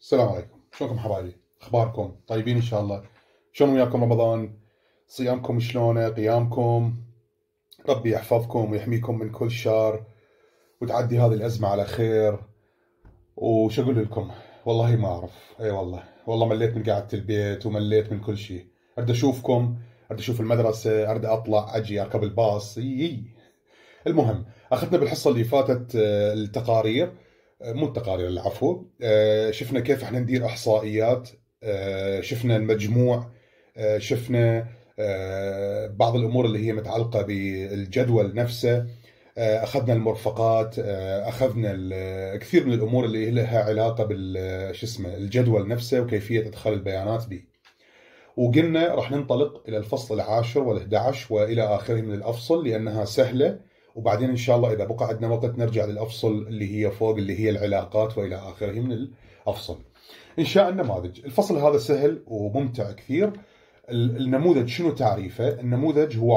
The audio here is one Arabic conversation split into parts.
السلام عليكم، شلونكم حبايبي؟ اخباركم؟ طيبين ان شاء الله. شلون وياكم رمضان؟ صيامكم شلونه؟ قيامكم؟ ربي يحفظكم ويحميكم من كل شر وتعدي هذه الازمه على خير. وش اقول لكم؟ والله ما اعرف. اي والله مليت من قعده البيت ومليت من كل شيء. اريد اشوفكم، اريد اشوف المدرسه، اريد اطلع اجي اركب الباص. المهم، اخذنا بالحصه اللي فاتت التقارير، مو التقارير، العفو. شفنا كيف احنا ندير احصائيات، شفنا المجموع، شفنا بعض الامور اللي هي متعلقه بالجدول نفسه، اخذنا المرفقات، اخذنا كثير من الامور اللي لها علاقه بال شو اسمه الجدول نفسه وكيفيه ادخال البيانات به. وقلنا راح ننطلق الى الفصل العاشر وال11 والى اخره من الافصل لانها سهله، وبعدين ان شاء الله اذا بقى عندنا وقت نرجع للافصل اللي هي فوق اللي هي العلاقات والى اخره من الافصل. انشاء النماذج، الفصل هذا سهل وممتع كثير. النموذج شنو تعريفه؟ النموذج هو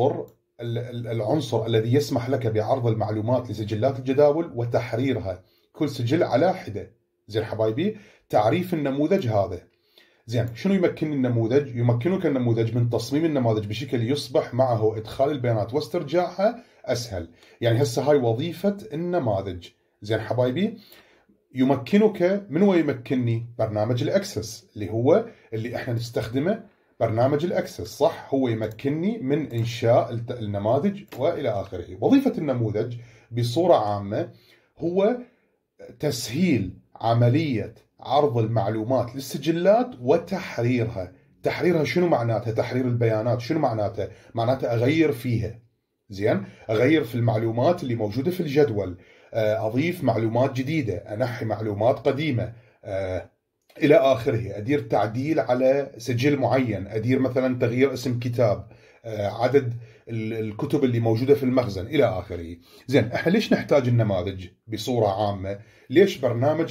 العنصر الذي يسمح لك بعرض المعلومات لسجلات الجداول وتحريرها، كل سجل على حده. زين حبايبي، تعريف النموذج هذا. زين، شنو يمكن النموذج؟ يمكنك النموذج من تصميم النماذج بشكل يصبح معه ادخال البيانات واسترجاعها اسهل. يعني هسه هاي وظيفة النماذج. زين حبايبي، يمكنك من ويمكنني برنامج الاكسس اللي احنا نستخدمه. برنامج الاكسس صح، هو يمكنني من انشاء النماذج والى اخره. وظيفة النموذج بصورة عامة هو تسهيل عملية عرض المعلومات للسجلات وتحريرها. تحريرها شنو معناتها؟ تحرير البيانات شنو معناتها؟ معناتها أغير فيها. زين، أغير في المعلومات اللي موجودة في الجدول، أضيف معلومات جديدة، أنحي معلومات قديمة، إلى آخره. أدير تعديل على سجل معين، أدير مثلا تغيير اسم كتاب، عدد الكتب اللي موجودة في المخزن إلى آخره. زين، إحنا ليش نحتاج النماذج بصورة عامة؟ ليش برنامج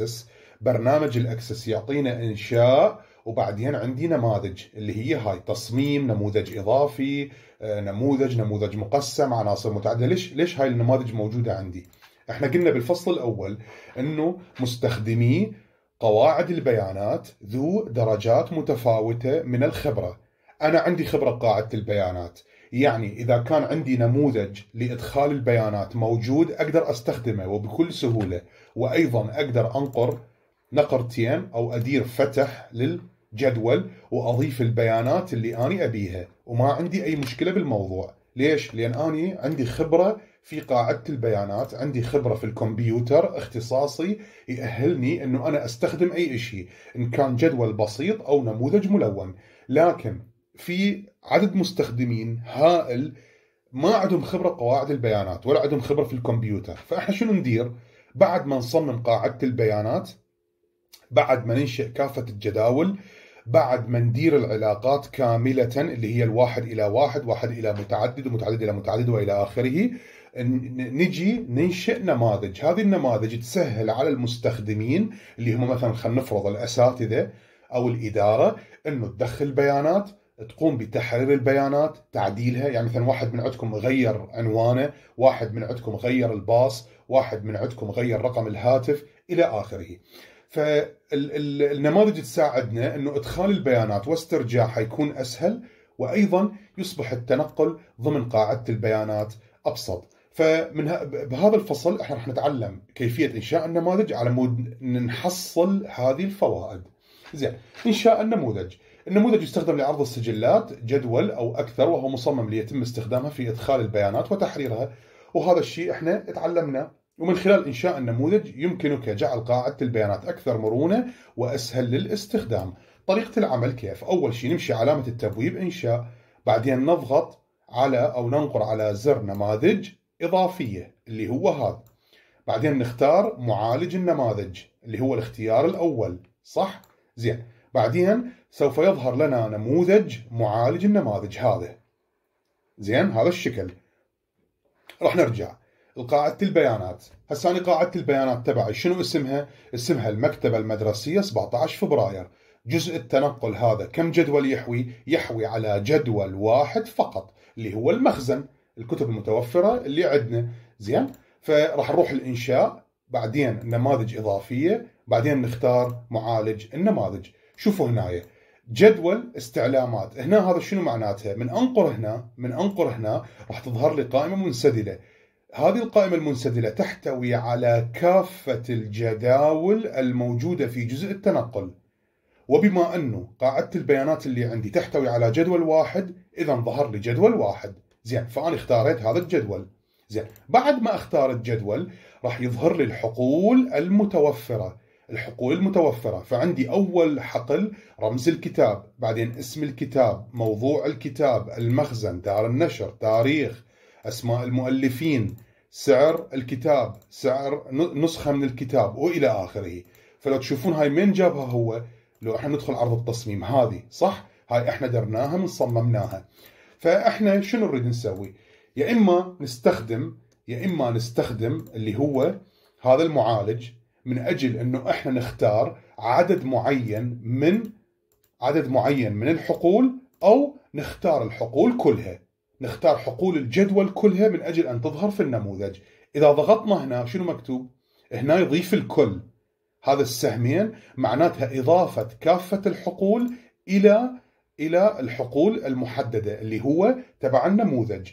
الأكسس يعطينا إنشاء وبعدين عندي نماذج اللي هي هاي تصميم نموذج إضافي، نموذج مقسم، عناصر متعددة. ليش هاي النماذج موجودة عندي؟ إحنا قلنا بالفصل الأول إنه مستخدمي قواعد البيانات ذو درجات متفاوتة من الخبرة. أنا عندي خبرة قاعدة البيانات، يعني إذا كان عندي نموذج لإدخال البيانات موجود أقدر أستخدمه وبكل سهولة، وأيضا أقدر أنقر نقرتين أو أدير فتح للجدول وأضيف البيانات اللي أنا أبيها وما عندي أي مشكلة بالموضوع. ليش؟ لأن أنا عندي خبرة في قاعدة البيانات، عندي خبرة في الكمبيوتر، اختصاصي يأهلني أنه أنا أستخدم أي شيء إن كان جدول بسيط أو نموذج ملون. لكن في عدد مستخدمين هائل ما عندهم خبرة قواعد البيانات ولا عندهم خبرة في الكمبيوتر. فإحنا شنو ندير؟ بعد ما نصمم قاعدة البيانات، بعد ما ننشئ كافة الجداول، بعد ما ندير العلاقات كاملة اللي هي الواحد إلى واحد، واحد إلى متعدد، ومتعدد إلى متعدد وإلى آخره، نجي ننشئ نماذج. هذه النماذج تسهل على المستخدمين اللي هم مثلا خلينا نفرض الأساتذة أو الإدارة أنه تدخل بيانات، تقوم بتحرير البيانات، تعديلها. يعني مثلا واحد من عندكم غير عنوانه، واحد من عندكم غير الباص، واحد من عندكم غير رقم الهاتف إلى آخره. فالنماذج تساعدنا أنه إدخال البيانات واسترجاعها يكون أسهل، وأيضا يصبح التنقل ضمن قاعدة البيانات أبسط. بهذا الفصل احنا راح نتعلم كيفية إنشاء النماذج على مود نحصل هذه الفوائد. زين، إنشاء النموذج يستخدم لعرض السجلات جدول أو أكثر، وهو مصمم ليتم استخدامها في إدخال البيانات وتحريرها. وهذا الشيء احنا تعلمناه. ومن خلال إنشاء النموذج يمكنك جعل قاعدة البيانات أكثر مرونة وأسهل للاستخدام. طريقة العمل كيف؟ أول شيء نمشي علامة التبويب إنشاء، بعدين نضغط على أو ننقر على زر نماذج إضافية اللي هو هذا، بعدين نختار معالج النماذج اللي هو الاختيار الأول صح؟ زين، بعدين سوف يظهر لنا نموذج معالج النماذج هذا. زين، هذا الشكل. راح نرجع لقاعدة البيانات. هسه أنا قاعدة البيانات تبعي شنو اسمها؟ اسمها المكتبة المدرسية 17 فبراير. جزء التنقل هذا كم جدول يحوي على جدول واحد فقط اللي هو المخزن، الكتب المتوفرة اللي عندنا. زين، فراح نروح الإنشاء، بعدين نماذج إضافية، بعدين نختار معالج النماذج. شوفوا هنا جدول استعلامات، هنا هذا شنو معناتها؟ من انقر هنا راح تظهر لي قائمة منسدلة. هذه القائمة المنسدلة تحتوي على كافة الجداول الموجودة في جزء التنقل، وبما أنه قاعدة البيانات اللي عندي تحتوي على جدول واحد، إذا ظهر لي جدول واحد. زين، فأنا اختاريت هذا الجدول. زين، بعد ما اختار الجدول راح يظهر لي الحقول المتوفرة. فعندي أول حقل رمز الكتاب، بعدين اسم الكتاب، موضوع الكتاب، المخزن، دار النشر، تاريخ، أسماء المؤلفين، سعر الكتاب، سعر نسخة من الكتاب، وإلى آخره. فلو تشوفون هاي من جابها هو، لو احنا ندخل عرض التصميم هذه صح، هاي احنا درناها من صممناها. فاحنا شنو نريد نسوي؟ يا اما نستخدم اللي هو هذا المعالج من اجل انه احنا نختار عدد معين من الحقول، او نختار الحقول كلها، نختار حقول الجدول كلها من اجل ان تظهر في النموذج. اذا ضغطنا هنا شنو مكتوب؟ هنا يضيف الكل، هذا السهمين معناتها إضافة كافة الحقول إلى الحقول المحددة اللي هو تبع النموذج.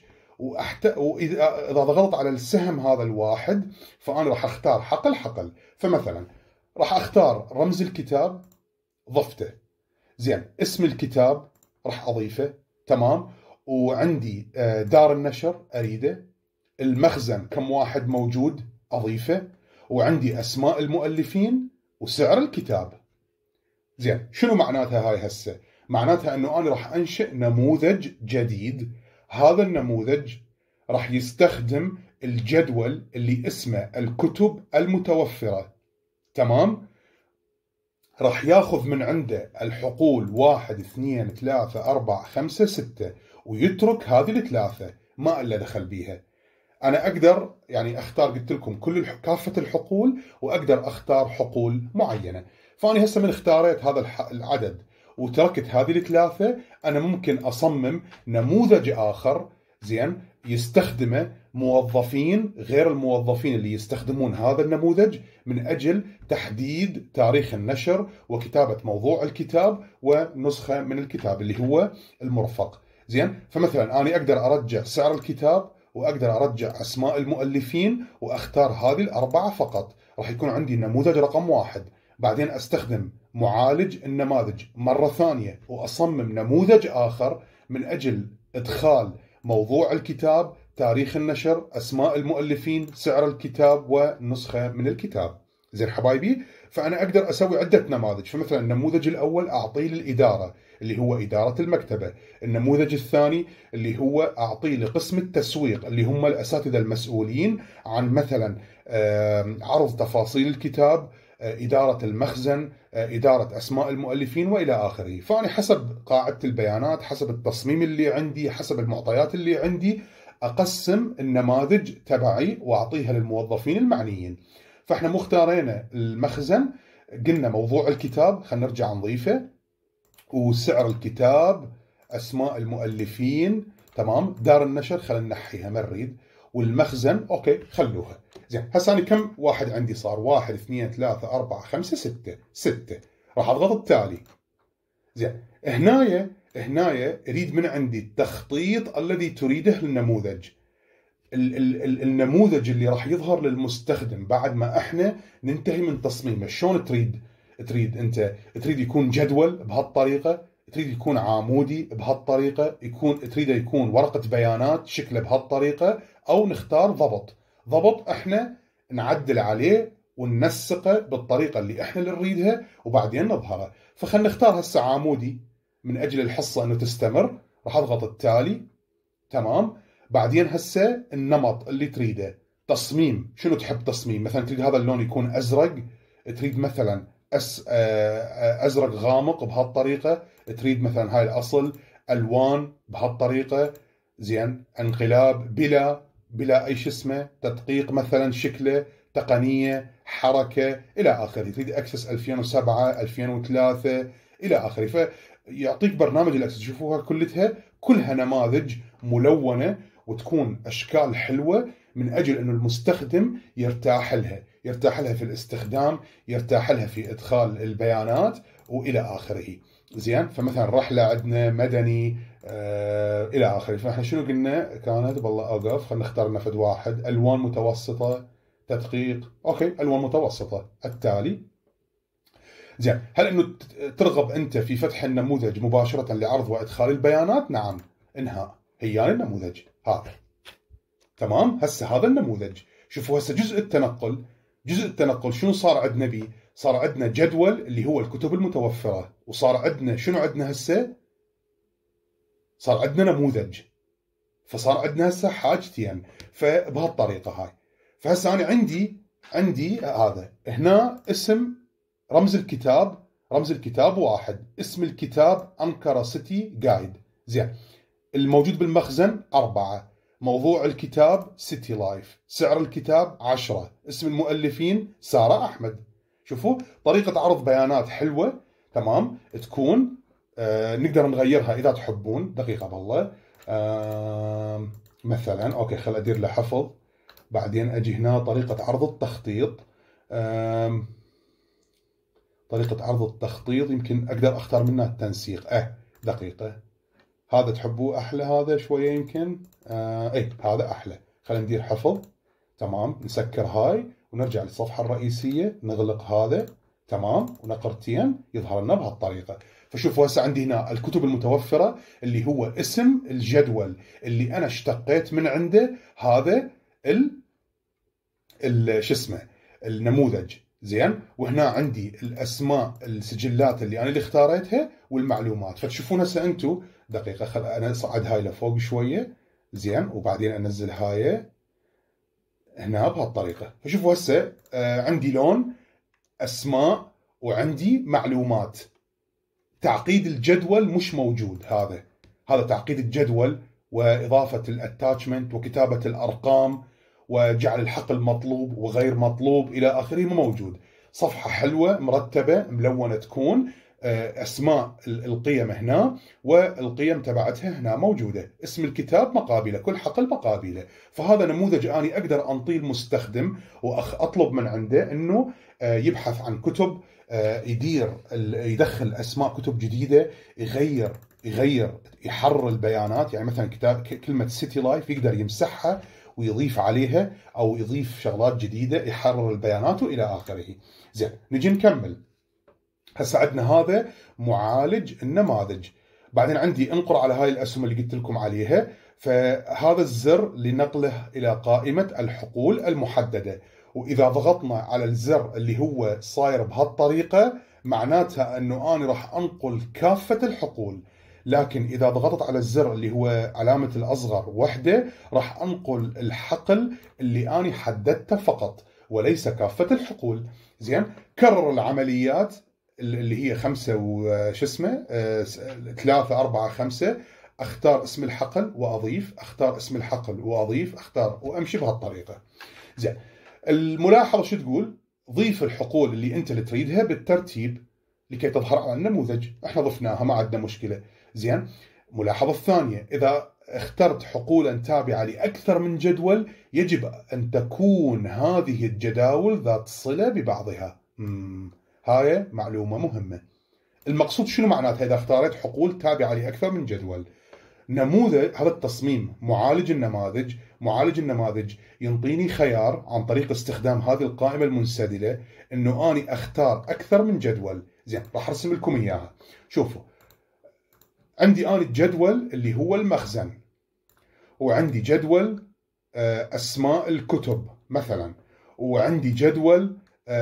وإذا ضغطت على السهم هذا الواحد فأنا راح أختار حقل. فمثلا راح أختار رمز الكتاب، ضفته. زين، اسم الكتاب راح أضيفه، تمام. وعندي دار النشر أريده، المخزن كم واحد موجود أضيفه، وعندي أسماء المؤلفين وسعر الكتاب. زين، شنو معناتها هاي هسه؟ معناتها أنه أنا راح أنشئ نموذج جديد. هذا النموذج راح يستخدم الجدول اللي اسمه الكتب المتوفرة، تمام. راح ياخذ من عنده الحقول 1 2 3 4 5 6 ويترك هذه الثلاثة ما إلا دخل بيها. أنا أقدر يعني أختار، قلت لكم كافة الحقول، وأقدر أختار حقول معينة. فأنا هسه من اختاريت هذا العدد وتركت هذه الثلاثة، أنا ممكن أصمم نموذج آخر زين يستخدمه موظفين غير الموظفين اللي يستخدمون هذا النموذج، من أجل تحديد تاريخ النشر وكتابة موضوع الكتاب ونسخة من الكتاب اللي هو المرفق. زين، فمثلا أنا أقدر أرجع سعر الكتاب، وأقدر أرجع أسماء المؤلفين، وأختار هذه الأربعة فقط. راح يكون عندي نموذج رقم 1. بعدين أستخدم معالج النماذج مرة ثانية وأصمم نموذج آخر من أجل إدخال موضوع الكتاب، تاريخ النشر، أسماء المؤلفين، سعر الكتاب، ونسخة من الكتاب. زين حبايبي، فأنا أقدر أسوي عدة نماذج. فمثلا النموذج الأول أعطيه للإدارة اللي هو إدارة المكتبة، النموذج الثاني اللي هو أعطيه لقسم التسويق اللي هم الأساتذة المسؤولين عن مثلا عرض تفاصيل الكتاب، إدارة المخزن، إدارة أسماء المؤلفين، وإلى آخره. فأنا حسب قاعدة البيانات، حسب التصميم اللي عندي، حسب المعطيات اللي عندي، أقسم النماذج تبعي وأعطيها للموظفين المعنيين. فإحنا مختارين المخزن، قلنا موضوع الكتاب خلينا نرجع نضيفه، وسعر الكتاب، أسماء المؤلفين، تمام. دار النشر خلينا نحيها ما نريد، والمخزن أوكي خلوها. زين، هسه أنا كم واحد عندي صار؟ 1 2 3 4 5 6. راح أضغط التالي. زين، هنايا يريد من عندي التخطيط الذي تريده للنموذج. النموذج اللي راح يظهر للمستخدم بعد ما احنا ننتهي من تصميمه. شلون تريد انت؟ تريد يكون جدول بهالطريقة؟ تريد يكون عامودي بهالطريقة؟ تريد يكون ورقة بيانات شكله بهالطريقة؟ او نختار ضبط احنا نعدل عليه وننسقه بالطريقة اللي احنا اللي نريدها وبعدين نظهره. فخلنا نختار هسه عامودي من اجل الحصة انه تستمر. راح اضغط التالي، تمام. بعدين هسه النمط اللي تريده، تصميم، شنو تحب تصميم؟ مثلا تريد هذا اللون يكون ازرق، تريد مثلا ازرق غامق بهالطريقة، تريد مثلا هاي الاصل الوان بهالطريقة. زين، انقلاب بلا اي شو اسمه تدقيق، مثلا شكله، تقنية، حركة، الى اخره. تريد اكسس 2007 2003 الى اخره. فيعطيك برنامج الاكسس، شوفوها كلها نماذج ملونة وتكون اشكال حلوة من أجل أنه المستخدم يرتاح لها في الاستخدام، يرتاح لها في إدخال البيانات وإلى آخره. زين، فمثلا رحلة عندنا مدني إلى آخره. فإحنا شنو قلنا كانت؟ بالله أوقف، خلينا نختار لنا فد واحد. ألوان متوسطة، تدقيق، أوكي ألوان متوسطة. التالي زين، هل انه ترغب انت في فتح النموذج مباشرة لعرض وادخال البيانات؟ نعم. انهاء. هيان النموذج هذا. تمام. هسه هذا النموذج، شوفوا هسه جزء التنقل شنو صار عندنا بيه؟ صار عندنا جدول اللي هو الكتب المتوفرة، وصار عندنا شنو عندنا هسه؟ صار عندنا نموذج. فصار عندنا هسه حاجتين. فبهالطريقة هاي. فهسه انا عندي هذا هنا اسم رمز الكتاب واحد، اسم الكتاب أنقرة سيتي جايد. زين، الموجود بالمخزن 4، موضوع الكتاب سيتي لايف، سعر الكتاب 10، اسم المؤلفين سارة أحمد. شوفوا طريقة عرض بيانات حلوة. تمام. تكون نقدر نغيرها إذا تحبون. دقيقة بالله. مثلا أوكي، خل أدير له حفظ. بعدين أجي هنا طريقة عرض التخطيط. طريقة عرض التخطيط يمكن أقدر أختار منها التنسيق. دقيقة، هذا تحبوه أحلى، هذا شوية يمكن هذا أحلى. خلينا ندير حفظ. تمام. نسكر هاي ونرجع للصفحة الرئيسية، نغلق هذا. تمام. ونقرتين يظهر لنا بهالطريقة. فشوفوا هسه عندي هنا الكتب المتوفرة اللي هو اسم الجدول اللي أنا اشتقيت من عنده هذا شو اسمه النموذج. زين، وهنا عندي الاسماء السجلات اللي انا اللي اختاريتها والمعلومات. فتشوفون هسه انتم. دقيقه، خل انا اصعد هاي لفوق شويه. زين، وبعدين انزل هاي هنا بهالطريقه. فشوفوا هسه عندي لون اسماء وعندي معلومات. تعقيد الجدول مش موجود. هذا تعقيد الجدول واضافه الاتاتشمنت وكتابه الارقام وجعل الحقل مطلوب وغير مطلوب إلى آخره مو موجود. صفحة حلوة مرتبة ملونة تكون، أسماء القيم هنا والقيم تبعتها هنا موجودة، اسم الكتاب مقابله، كل حقل مقابله. فهذا نموذج أنا أقدر أنطيه المستخدم وأطلب من عنده أنه يبحث عن كتب، يدخل أسماء كتب جديدة، يغير يحرر البيانات. يعني مثلا كلمة سيتي لايف يقدر يمسحها ويضيف عليها أو يضيف شغلات جديدة، يحرر البيانات وإلى آخره. زين، نجي نكمل. هسه عندنا هذا معالج النماذج. بعدين عندي انقر على هاي الأسهم اللي قلت لكم عليها. فهذا الزر لنقله إلى قائمة الحقول المحددة. وإذا ضغطنا على الزر اللي هو صاير بهالطريقة معناتها أنه أنا راح أنقل كافة الحقول. لكن إذا ضغطت على الزر اللي هو علامة الأصغر وحدة راح أنقل الحقل اللي أنا حددته فقط وليس كافة الحقول. زين، كرر العمليات اللي هي 5 وش اسمه 3 4 5. أختار اسم الحقل وأضيف، أختار اسم الحقل وأضيف، أختار وأمشي بهالطريقة. زين، الملاحظة شو تقول؟ ضيف الحقول اللي أنت اللي تريدها بالترتيب لكي تظهر على النموذج. احنا ضفناها ما عندنا مشكلة. زين، ملاحظة الثانية، إذا اخترت حقولا تابعة لأكثر من جدول يجب أن تكون هذه الجداول ذات صلة ببعضها. هاي معلومة مهمة. المقصود شنو معناتها إذا اختارت حقول تابعة لأكثر من جدول؟ نموذج هذا التصميم معالج النماذج ينطيني خيار عن طريق استخدام هذه القائمة المنسدلة انه اني اختار اكثر من جدول. زين، راح ارسم لكم اياها. شوفوا عندي اني الجدول اللي هو المخزن، وعندي جدول اسماء الكتب مثلا، وعندي جدول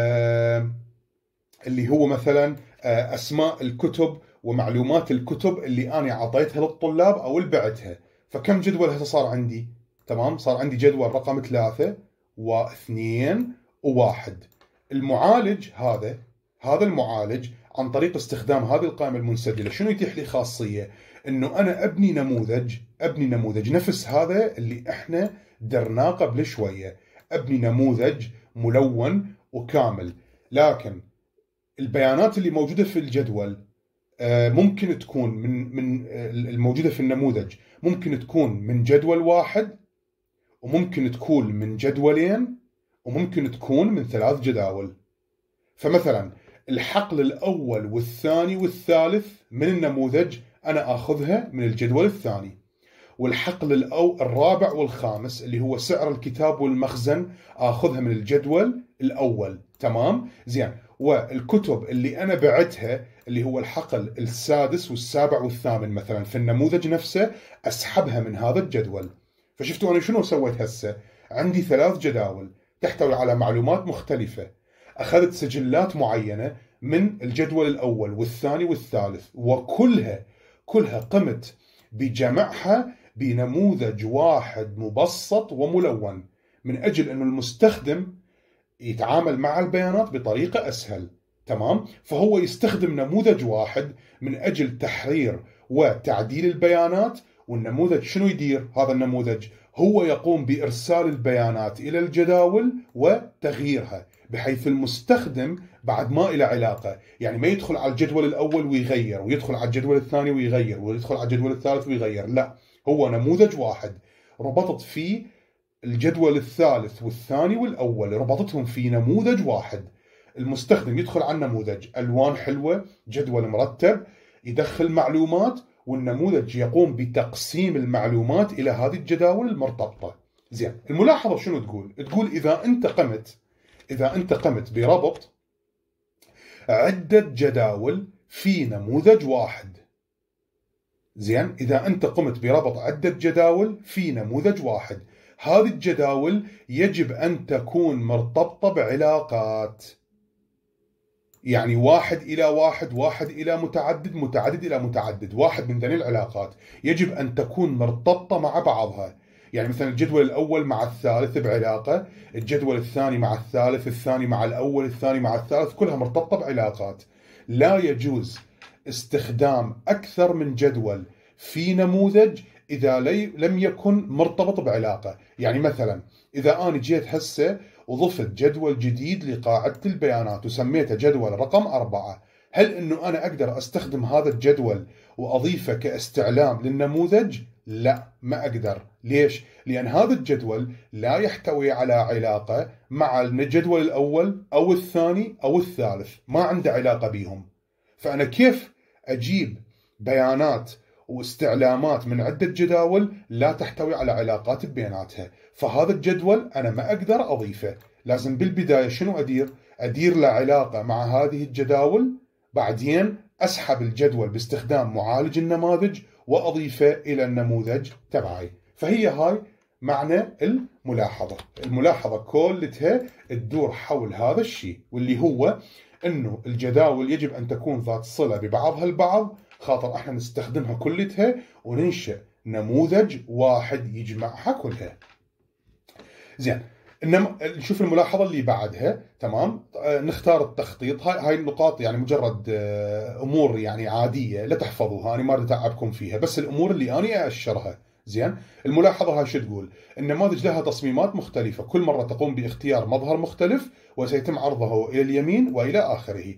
اللي هو مثلا اسماء الكتب ومعلومات الكتب اللي أنا عطيتها للطلاب أو اللي بعتها. فكم جدول هسه صار عندي؟ تمام، صار عندي جدول رقم 3 و2 و1. المعالج هذا المعالج عن طريق استخدام هذه القائمة المنسدلة شنو يتيح لي خاصية؟ إنه أنا أبني نموذج نفس هذا اللي إحنا درناه قبل شوية. أبني نموذج ملون وكامل، لكن البيانات اللي موجودة في الجدول ممكن تكون من الموجودة في النموذج، ممكن تكون من جدول واحد وممكن تكون من جدولين، وممكن تكون من 3 جداول. فمثلا الحقل الأول والثاني والثالث من النموذج أنا آخذها من الجدول الثاني، والحقل الرابع والخامس اللي هو سعر الكتاب والمخزن آخذها من الجدول الأول. تمام؟ زين. والكتب اللي أنا بعتها اللي هو الحقل السادس والسابع والثامن مثلا في النموذج نفسه أسحبها من هذا الجدول. فشفتوا أنا شنو سويت هسه؟ عندي 3 جداول تحتوي على معلومات مختلفة، أخذت سجلات معينة من الجدول الأول والثاني والثالث، وكلها قمت بجمعها بنموذج واحد مبسط وملون، من أجل أن المستخدم يتعامل مع البيانات بطريقة أسهل. تمام؟ فهو يستخدم نموذج واحد من أجل تحرير وتعديل البيانات. والنموذج شنو يدير؟ هذا النموذج هو يقوم بإرسال البيانات إلى الجداول وتغييرها، بحيث المستخدم بعد ما إلى علاقة، يعني ما يدخل على الجدول الأول ويغير، ويدخل على الجدول الثاني ويغير، ويدخل على الجدول الثالث ويغير. لا، هو نموذج واحد ربطت فيه الجدول الثالث والثاني والأول، ربطتهم في نموذج واحد. المستخدم يدخل على النموذج، ألوان حلوة، جدول مرتب، يدخل معلومات، والنموذج يقوم بتقسيم المعلومات إلى هذه الجداول المرتبطة. زين، الملاحظة شنو تقول؟ تقول إذا أنت قمت بربط عدة جداول في نموذج واحد. زين، إذا أنت قمت بربط عدة جداول في نموذج واحد، هذه الجداول يجب أن تكون مرتبطة بعلاقات، يعني 1 إلى 1، 1 إلى متعدد، متعدد إلى متعدد، واحد من ذني العلاقات يجب أن تكون مرتبطة مع بعضها. يعني مثلا الجدول الأول مع الثالث بعلاقة، الجدول الثاني مع الثالث، الثاني مع الأول، الثاني مع الثالث، كلها مرتبطة بعلاقات. لا يجوز استخدام أكثر من جدول في نموذج إذا لم يكن مرتبط بعلاقة. يعني مثلا إذا أنا جيت هسه وضفت جدول جديد لقاعدة البيانات وسميته جدول رقم 4، هل أنه أنا أقدر أستخدم هذا الجدول وأضيفه كاستعلام للنموذج؟ لا، ما أقدر. ليش؟ لأن هذا الجدول لا يحتوي على علاقة مع الجدول الأول أو الثاني أو الثالث، ما عنده علاقة بيهم. فأنا كيف أجيب بيانات واستعلامات من عدة جداول لا تحتوي على علاقات بيناتها؟ فهذا الجدول أنا ما أقدر أضيفه. لازم بالبداية شنو أدير له علاقة مع هذه الجداول، بعدين أسحب الجدول باستخدام معالج النماذج وأضيفه إلى النموذج تبعي. فهي هاي معنى الملاحظة كلها تدور حول هذا الشيء، واللي هو أنه الجداول يجب أن تكون ذات صلة ببعضها البعض، خاطر احنا نستخدمها كلها وننشئ نموذج واحد يجمعها كلها. زين، نشوف الملاحظة اللي بعدها. تمام؟ نختار التخطيط. هاي النقاط يعني مجرد أمور يعني عادية، لا تحفظوها، أنا ما أريد أتعبكم فيها، بس الأمور اللي أنا أشرها. زين، الملاحظة هاي شو تقول؟ النماذج لها تصميمات مختلفة، كل مرة تقوم باختيار مظهر مختلف وسيتم عرضه إلى اليمين وإلى آخره.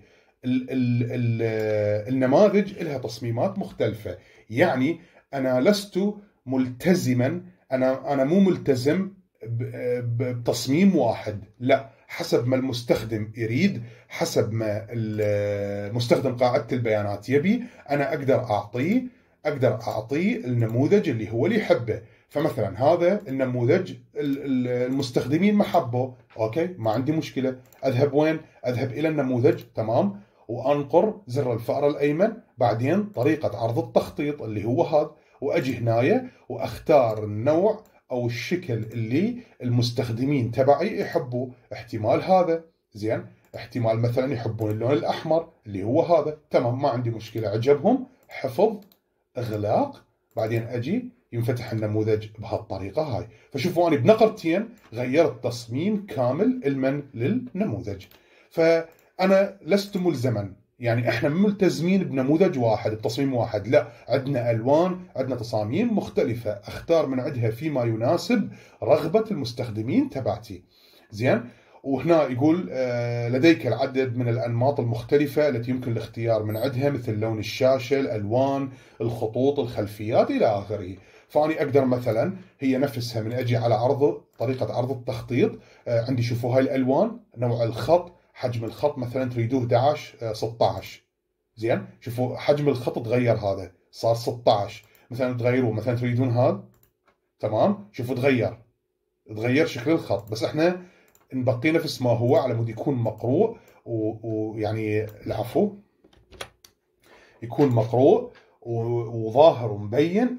النماذج لها تصميمات مختلفة، يعني أنا لست ملتزما، أنا مو ملتزم بتصميم واحد، لا، حسب ما المستخدم يريد، حسب ما المستخدم قاعدة البيانات يبي، أنا أقدر أعطيه النموذج اللي هو اللي يحبه. فمثلا هذا النموذج المستخدمين ما حبوا، أوكي، ما عندي مشكلة، أذهب وين؟ أذهب إلى النموذج، تمام، وأنقر زر الفأر الأيمن، بعدين طريقة عرض التخطيط اللي هو هذا، وأجي هنايا وأختار النوع أو الشكل اللي المستخدمين تبعي يحبوا. احتمال هذا، زين، احتمال مثلا يحبون اللون الأحمر اللي هو هذا، تمام، ما عندي مشكلة، عجبهم، حفظ، إغلاق، بعدين أجي ينفتح النموذج بهالطريقة هاي. فشوفوا أنا بنقرتين غيرت تصميم كامل للنموذج. فأنا لست ملزما، يعني احنا ملتزمين بنموذج واحد، بتصميم واحد، لا، عندنا ألوان، عندنا تصاميم مختلفة، اختار من عندها فيما يناسب رغبة المستخدمين تبعتي. زين، وهنا يقول لديك العديد من الأنماط المختلفة التي يمكن الاختيار من عندها، مثل لون الشاشة، الألوان، الخطوط، الخلفيات إلى آخره. فاني اقدر مثلا هي نفسها من اجي على عرض طريقه عرض التخطيط، عندي شوفوا هاي الالوان، نوع الخط، حجم الخط مثلا تريدوه 11 16. زين شوفوا حجم الخط تغير، هذا صار 16 مثلا، تغيروه مثلا تريدون هذا، تمام، شوفوا تغير شكل الخط، بس احنا نبقي نفس ما هو على مود يكون مقروء، ويعني العفو يكون مقروء وظاهر ومبين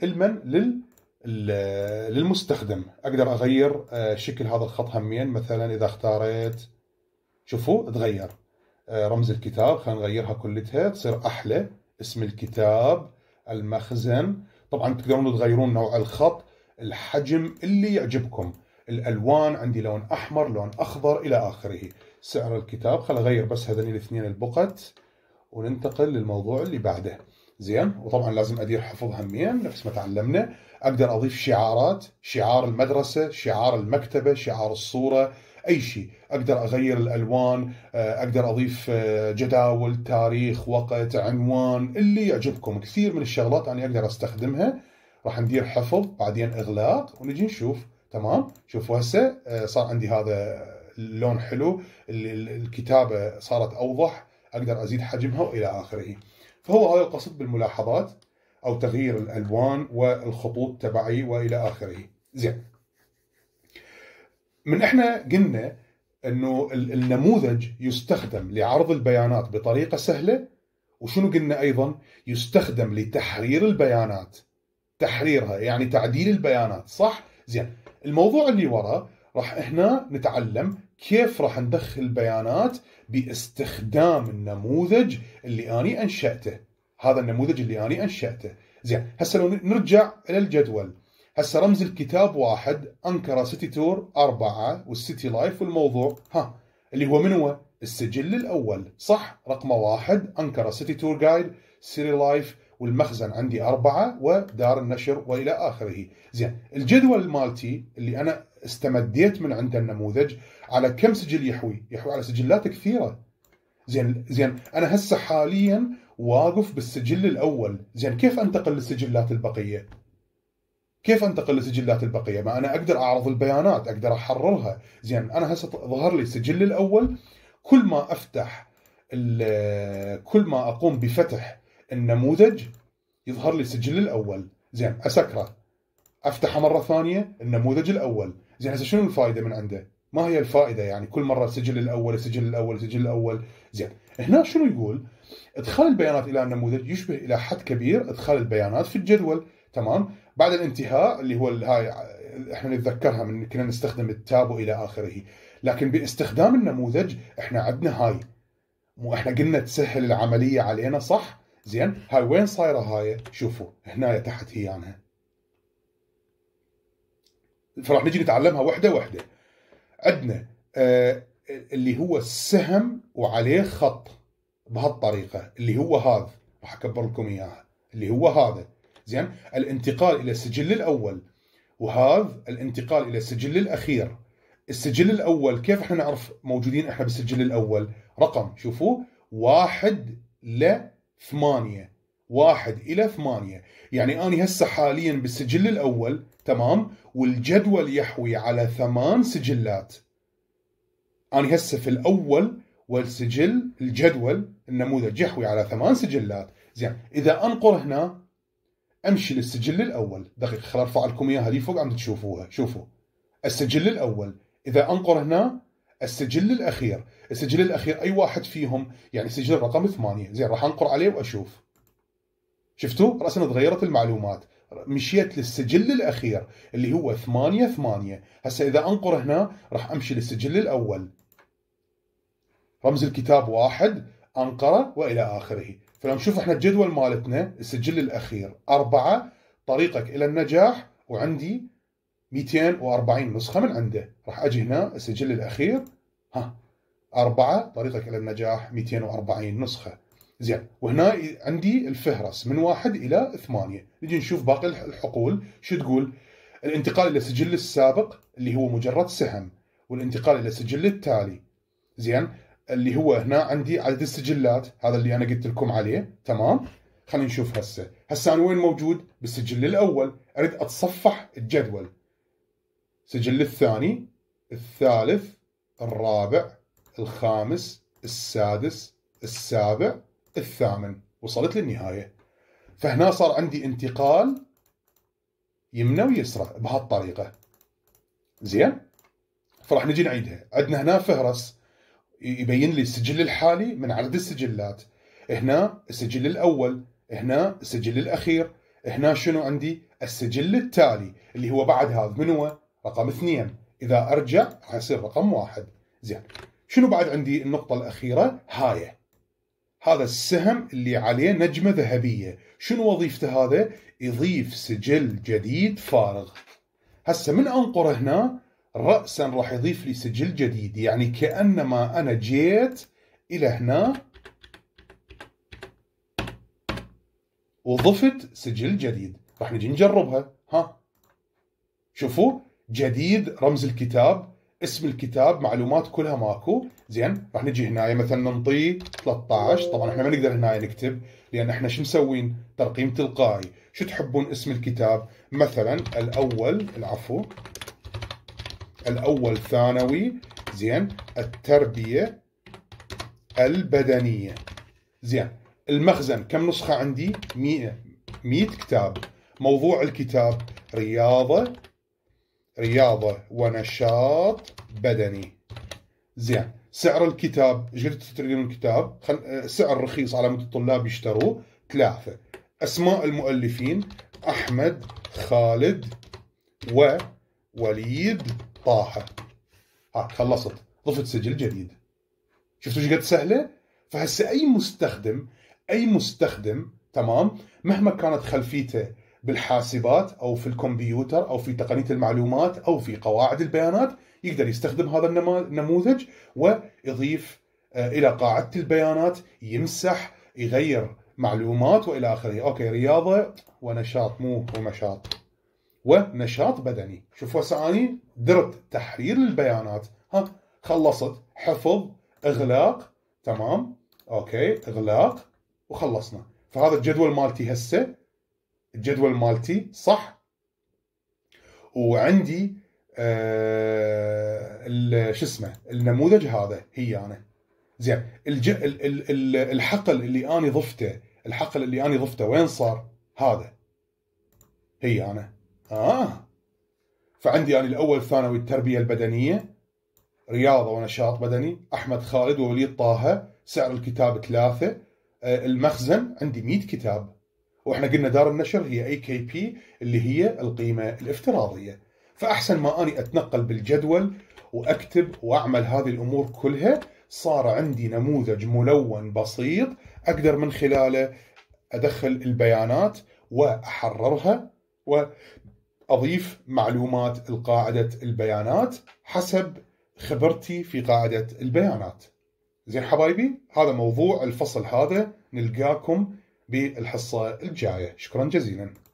للمستخدم. اقدر اغير شكل هذا الخط همين، مثلا اذا اختاريت شوفوا تغير رمز الكتاب، خلينا نغيرها كلتها تصير احلى، اسم الكتاب، المخزن، طبعا تقدرون تغيرون نوع الخط، الحجم اللي يعجبكم، الالوان، عندي لون احمر، لون اخضر الى اخره، سعر الكتاب، خلينا نغير بس هذني الاثنين البقت وننتقل للموضوع اللي بعده. زين، وطبعا لازم ادير حفظ همين نفس ما تعلمنا. اقدر اضيف شعارات، شعار المدرسه، شعار المكتبه، شعار الصوره، اي شيء. اقدر اغير الالوان، اقدر اضيف جداول، تاريخ، وقت، عنوان، اللي يعجبكم. كثير من الشغلات انا اقدر استخدمها. راح ندير حفظ بعدين اغلاق ونجي نشوف. تمام، شوفوا هسه صار عندي هذا اللون حلو، الكتابه صارت اوضح، اقدر ازيد حجمها والى اخره. فهو هذا القصد بالملاحظات او تغيير الالوان والخطوط تبعي والى اخره. زين، من احنا قلنا انه النموذج يستخدم لعرض البيانات بطريقه سهله، وشنو قلنا ايضا؟ يستخدم لتحرير البيانات، تحريرها يعني تعديل البيانات، صح؟ زين، الموضوع اللي وراه راح احنا نتعلم كيف راح ندخل البيانات باستخدام النموذج اللي اني انشأته. هذا النموذج اللي اني انشأته. زين، هسه لو نرجع الى الجدول، هسه رمز الكتاب 1، أنقرة سيتي تور 4، والسيتي لايف والموضوع اللي هو من هو؟ السجل الأول، صح؟ رقمه 1 أنقرة سيتي تور جايد، سيتي لايف، والمخزن عندي 4، ودار النشر وإلى آخره. زين، الجدول مالتي اللي أنا استمديت من عند النموذج على كم سجل يحوي على سجلات كثيرة. زين أنا هسه حاليا واقف بالسجل الأول. زين، كيف أنتقل للسجلات البقية؟ ما أنا أقدر أعرض البيانات، أقدر أحررها. زين، أنا هسه ظهر لي السجل الأول، كل ما أقوم بفتح النموذج يظهر لي السجل الأول. زين، أسكره، أفتحه مرة ثانية، النموذج الأول. زين، هسه شنو الفائدة من عنده؟ ما هي الفائدة يعني كل مرة السجل الأول؟ زين، هنا شنو يقول؟ ادخال البيانات إلى النموذج يشبه إلى حد كبير ادخال البيانات في الجدول. تمام، بعد الانتهاء اللي هو هاي احنا نتذكرها من كنا نستخدم التاب والى اخره، لكن باستخدام النموذج احنا عندنا هاي، مو احنا قلنا تسهل العمليه علينا، صح؟ زين، هاي وين صايره هاي؟ شوفوا هنا تحت هي عنها، فراح نجي نتعلمها وحده وحده. عندنا اللي هو السهم وعليه خط بهالطريقه، اللي هو هذا، راح اكبر لكم اياها، اللي هو هذا. زين، الانتقال الى السجل الاول، وهذا الانتقال الى السجل الاخير. السجل الاول كيف احنا نعرف موجودين احنا بالسجل الاول؟ رقم، شوفوا 1 إلى 8، 1 إلى 8. يعني اني هسه حاليا بالسجل الاول، تمام، والجدول يحوي على 8 سجلات. اني هسه في الاول، والسجل الجدول النموذج يحوي على 8 سجلات. زين، اذا انقر هنا امشي للسجل الاول، دقيقه خل ارفع لكم اياها هذه فوق عم تشوفوها. شوفوا السجل الاول، اذا انقر هنا السجل الاخير. السجل الاخير اي واحد فيهم؟ يعني سجل رقم 8. زين، راح انقر عليه واشوف. شفتوا راسا تغيرت المعلومات، مشيت للسجل الاخير اللي هو 8. هسه اذا انقر هنا راح امشي للسجل الاول، رمز الكتاب 1، انقره والى اخره. فلو نشوف احنا الجدول مالتنا، السجل الاخير 4، طريقك الى النجاح، وعندي 240 نسخه من عنده. راح اجي هنا السجل الاخير 4، طريقك الى النجاح 240 نسخه. زين، وهنا عندي الفهرس من 1 إلى 8. نجي نشوف باقي الحقول شو تقول. الانتقال الى السجل السابق اللي هو مجرد سهم، والانتقال الى السجل التالي. زين، اللي هو هنا عندي عدد السجلات، هذا اللي انا قلت لكم عليه. تمام، خلينا نشوف هسه أنا وين موجود؟ بالسجل الأول. أريد أتصفح الجدول. السجل الثاني، الثالث، الرابع، الخامس، السادس، السابع، الثامن. وصلت للنهاية. فهنا صار عندي انتقال يمنى ويسرى بهالطريقة. زين؟ فراح نجي نعيدها. عندنا هنا فهرس يبين لي السجل الحالي من عدد السجلات. هنا السجل الأول، هنا السجل الأخير، هنا شنو عندي؟ السجل التالي اللي هو بعد هذا من هو؟ رقم 2. إذا أرجع راح يصير رقم 1. زين. شنو بعد عندي؟ النقطة الأخيرة هاي. هذا السهم اللي عليه نجمة ذهبية. شنو وظيفته هذا؟ يضيف سجل جديد فارغ. هسه من أنقر هنا رأسا راح يضيف لي سجل جديد. يعني كأنما أنا جيت إلى هنا وضفت سجل جديد. راح نجي نجربها. ها شوفوا، جديد رمز الكتاب، اسم الكتاب، معلومات كلها ماكو. زين. راح نجي هنا مثلا ننطي 13. طبعا احنا ما نقدر هنا نكتب لان احنا شو مسوين؟ ترقيم تلقائي. شو تحبون اسم الكتاب؟ مثلا الأول ثانوي. زين. التربية البدنية. زين. المخزن كم نسخة عندي؟ 100 كتاب. موضوع الكتاب رياضة ونشاط بدني. زين. سعر الكتاب، ايش قد تشترون الكتاب؟ سعر رخيص على مود الطلاب يشتروه 3. اسماء المؤلفين احمد، خالد، ووليد، طه. خلصت. ضفت سجل جديد. شفتوا ايش قد سهله؟ فهسه اي مستخدم تمام مهما كانت خلفيته بالحاسبات او في الكمبيوتر او في تقنية المعلومات او في قواعد البيانات يقدر يستخدم هذا النموذج ويضيف الى قاعدة البيانات، يمسح، يغير معلومات والى اخره. اوكي، رياضة ونشاط، مو ونشاط، ونشاط بدني. شوفوا هسه اني درت تحرير البيانات. خلصت. حفظ، اغلاق. تمام. اوكي، اغلاق وخلصنا. فهذا الجدول مالتي هسه، الجدول مالتي صح. وعندي شو اسمه النموذج هذا هي انا. زين. الحقل اللي اني ضفته وين صار؟ هذا هي انا. فعندي انا الأول ثانوي التربية البدنية، رياضة ونشاط بدني، أحمد، خالد، ووليد، طه. سعر الكتاب 3. المخزن عندي 100 كتاب. واحنا قلنا دار النشر هي AKP اللي هي القيمة الافتراضية. فأحسن ما أني أتنقل بالجدول وأكتب وأعمل هذه الأمور كلها، صار عندي نموذج ملون بسيط أقدر من خلاله أدخل البيانات وأحررها وأضيف معلومات لقاعدة البيانات حسب خبرتي في قاعدة البيانات. زين حبايبي، هذا موضوع الفصل هذا. نلقاكم بالحصة الجاية. شكرا جزيلا.